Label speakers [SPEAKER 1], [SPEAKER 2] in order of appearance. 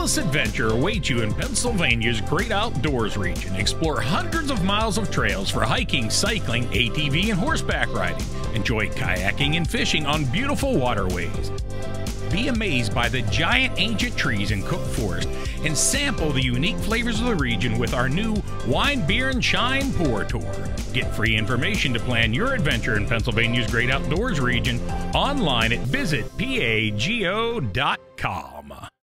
[SPEAKER 1] endless adventure awaits you in Pennsylvania's great outdoors region. Explore hundreds of miles of trails for hiking, cycling, ATV, and horseback riding. Enjoy kayaking and fishing on beautiful waterways. Be amazed by the giant ancient trees in Cook Forest and sample the unique flavors of the region with our new Wine, Beer, and Shine Pour Tour. Get free information to plan your adventure in Pennsylvania's great outdoors region online at visitpago.com.